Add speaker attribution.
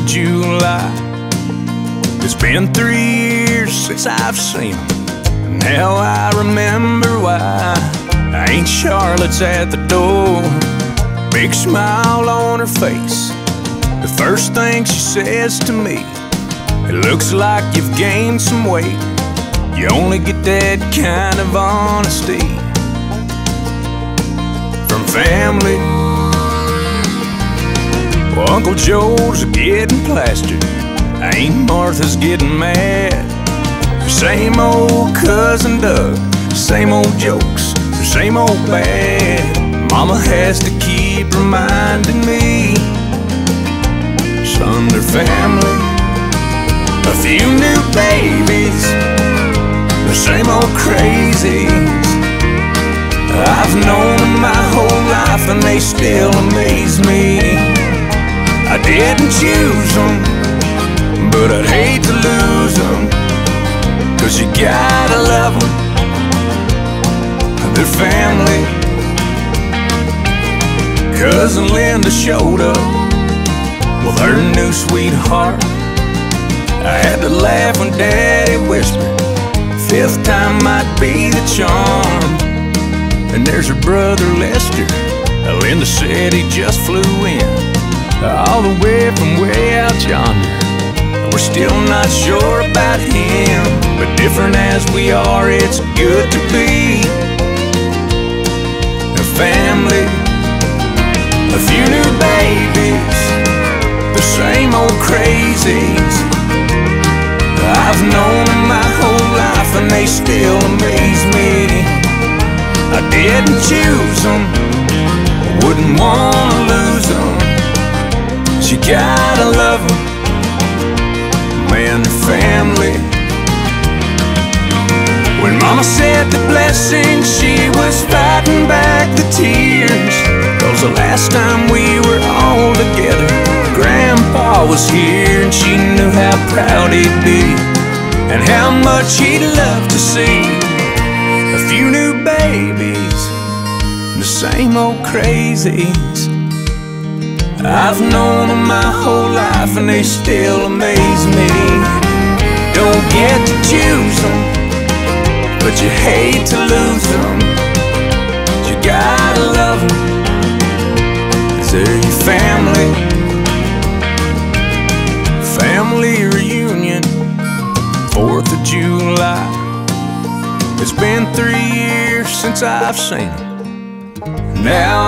Speaker 1: July. It's been 3 years since I've seen them. Now I remember why. Aunt Charlotte's at the door, big smile on her face. The first thing she says to me, "It looks like you've gained some weight. You only get that kind of honesty from family." Well, Uncle Joe's getting plastered, Aunt Martha's getting mad. Same old cousin Doug, same old jokes, the same old bad. Mama has to keep reminding me, son, they're family. A few new babies, the same old crazies. I've known them my whole life and they still amaze me. I didn't choose them, but I'd hate to lose them, 'cause you gotta love them, they're family. Cousin Linda showed up with her new sweetheart. I had to laugh when Daddy whispered, "Fifth time might be the charm." And there's her brother Lester. Linda said he just flew in, all the way from way out yonder. We're still not sure about him, but different as we are, it's good to be a family. A few new babies, the same old crazies. I've known them my whole life and they still amaze me. I didn't choose them, wouldn't wanna lose them. You gotta love them, man, they're family. When Mama said the blessing, she was fighting back the tears, 'cause the last time we were all together, Grandpa was here and she knew how proud he'd be and how much he'd love to see a few new babies, the same old crazies. I've known them my whole life and they still amaze me. Don't get to choose them, but you hate to lose them. You gotta love them, 'cause they're your family. Family reunion, 4th of July. It's been 3 years since I've seen them. Now